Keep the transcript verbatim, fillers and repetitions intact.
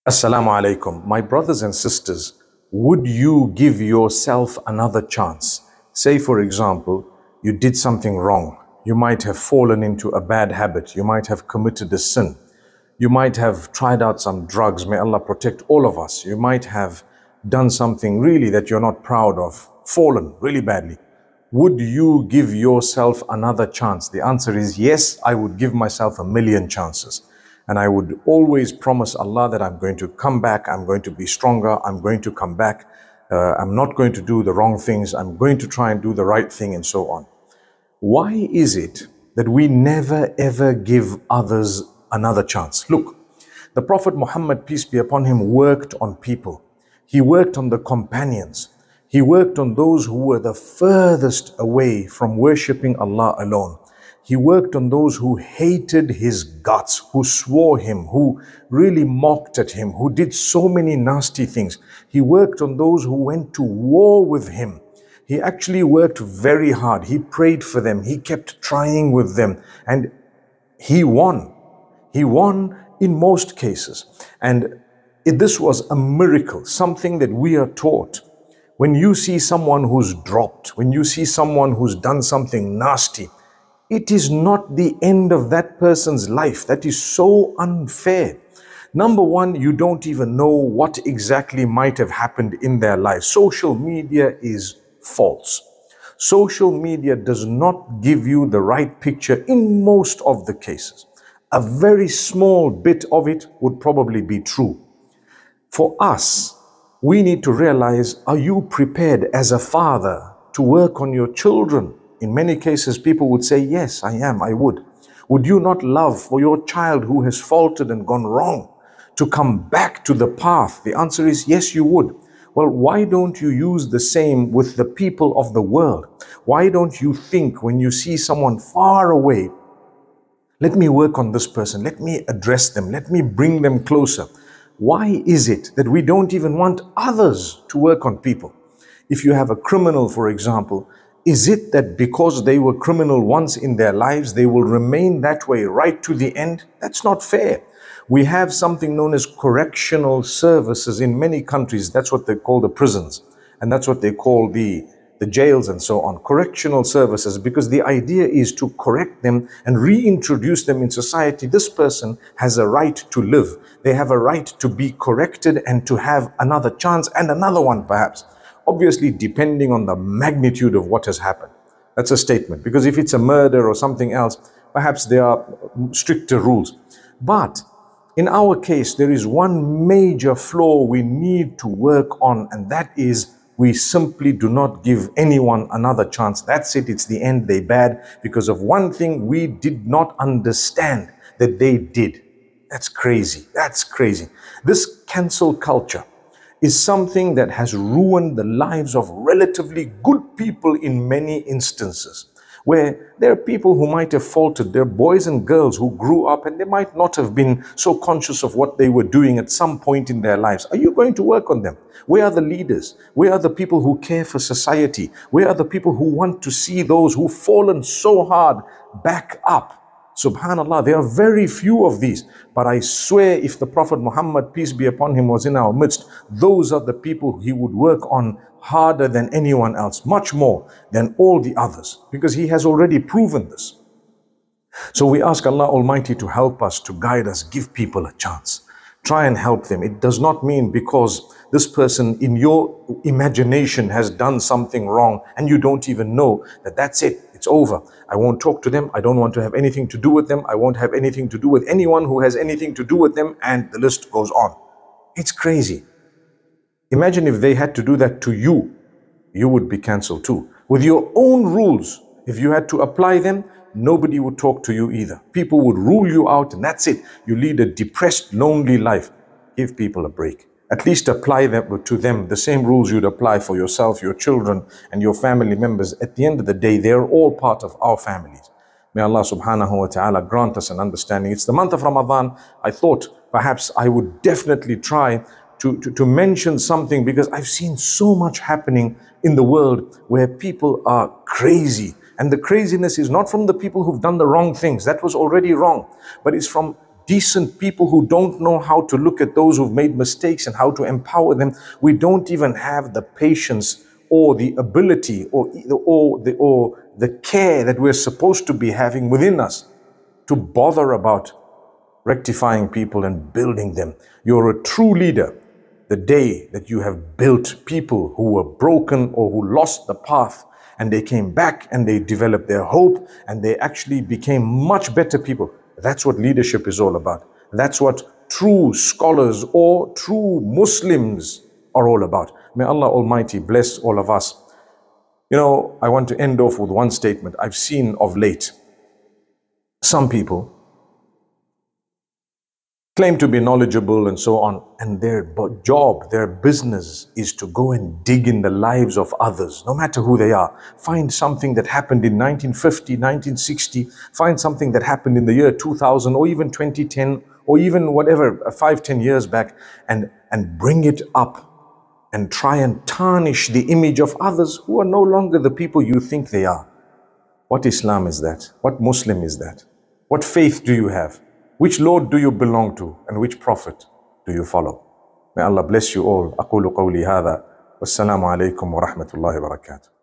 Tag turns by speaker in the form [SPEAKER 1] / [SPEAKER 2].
[SPEAKER 1] Assalamu alaikum. My brothers and sisters, would you give yourself another chance? Say, for example, you did something wrong. You might have fallen into a bad habit. You might have committed a sin. You might have tried out some drugs. May Allah protect all of us. You might have done something really that you're not proud of, fallen really badly. Would you give yourself another chance? The answer is yes, I would give myself a million chances. And I would always promise Allah that I'm going to come back, I'm going to be stronger, I'm going to come back, uh, I'm not going to do the wrong things, I'm going to try and do the right thing, and so on. Why is it that we never ever give others another chance? Look, the Prophet Muhammad, peace be upon him, worked on people. He worked on the companions. He worked on those who were the furthest away from worshipping Allah alone. He worked on those who hated his guts, who swore him, who really mocked at him, who did so many nasty things. He worked on those who went to war with him. He actually worked very hard. He prayed for them. He kept trying with them. And he won. He won in most cases. And it, this was a miracle, something that we are taught. When you see someone who's dropped, when you see someone who's done something nasty, it is not the end of that person's life. That is so unfair. Number one, you don't even know what exactly might have happened in their life. Social media is false. Social media does not give you the right picture in most of the cases. A very small bit of it would probably be true. For us, we need to realize, are you prepared as a father to work on your children? In many cases, people would say, yes, I am, I would. Would you not love for your child who has faltered and gone wrong to come back to the path? The answer is yes, you would. Well, why don't you use the same with the people of the world? Why don't you think when you see someone far away, let me work on this person, let me address them, let me bring them closer. Why is it that we don't even want others to work on people? If you have a criminal, for example, is it that because they were criminal once in their lives, they will remain that way right to the end? That's not fair. We have something known as correctional services in many countries. That's what they call the prisons. And that's what they call the, the jails and so on. Correctional services, because the idea is to correct them and reintroduce them in society. This person has a right to live. They have a right to be corrected and to have another chance and another one perhaps. Obviously, depending on the magnitude of what has happened. That's a statement. Because if it's a murder or something else, perhaps there are stricter rules. But in our case, there is one major flaw we need to work on, and that is we simply do not give anyone another chance. That's it. It's the end. They bad because of one thing we did not understand that they did. That's crazy. That's crazy. This cancel culture is something that has ruined the lives of relatively good people in many instances, where there are people who might have faltered. There are boys and girls who grew up and they might not have been so conscious of what they were doing at some point in their lives. Are you going to work on them? Where are the leaders? Where are the people who care for society? Where are the people who want to see those who've fallen so hard back up? Subhanallah, there are very few of these. But I swear if the Prophet Muhammad, peace be upon him, was in our midst, those are the people he would work on harder than anyone else, much more than all the others, because he has already proven this. So we ask Allah Almighty to help us, to guide us, give people a chance. Try and help them. It does not mean because this person in your imagination has done something wrong and you don't even know that that's it. It's over. I won't talk to them. I don't want to have anything to do with them. I won't have anything to do with anyone who has anything to do with them, and the list goes on. It's crazy. Imagine if they had to do that to you. You would be cancelled too. With your own rules, if you had to apply them, nobody would talk to you either. People would rule you out and that's it. You lead a depressed, lonely life. Give people a break. At least apply them, to them the same rules you'd apply for yourself, your children, and your family members. At the end of the day, they're all part of our families. May Allah subhanahu wa ta'ala grant us an understanding. It's the month of Ramadan. I thought perhaps I would definitely try to, to, to mention something, because I've seen so much happening in the world where people are crazy. And the craziness is not from the people who've done the wrong things. That was already wrong. But it's from decent people who don't know how to look at those who've made mistakes and how to empower them. We don't even have the patience or the ability or, or, the, or the care that we're supposed to be having within us to bother about rectifying people and building them. You're a true leader the day that you have built people who were broken or who lost the path, and they came back and they developed their hope and they actually became much better people. That's what leadership is all about. That's what true scholars or true Muslims are all about. May Allah Almighty bless all of us. You know, I want to end off with one statement. I've seen of late some people claim to be knowledgeable and so on, and their job, their business is to go and dig in the lives of others, no matter who they are. Find something that happened in nineteen fifty, nineteen sixty, find something that happened in the year two thousand or even twenty ten or even whatever, five, ten years back, and, and bring it up and try and tarnish the image of others who are no longer the people you think they are. What Islam is that? What Muslim is that? What faith do you have? Which Lord do you belong to and which Prophet do you follow? May Allah bless you all. أقول قولي هذا والسلام عليكم ورحمة الله وبركاته.